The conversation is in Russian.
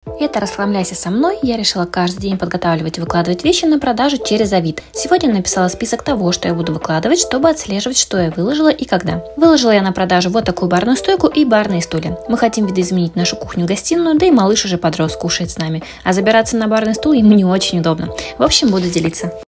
Это «Расхламляйся со мной». Я решила каждый день подготавливать и выкладывать вещи на продажу через Авито. Сегодня написала список того, что я буду выкладывать, чтобы отслеживать, что я выложила и когда. Выложила я на продажу вот такую барную стойку и барные стулья. Мы хотим видоизменить нашу кухню-гостиную, да и малыш уже подрос, кушает с нами. А забираться на барный стул ему не очень удобно. В общем, буду делиться.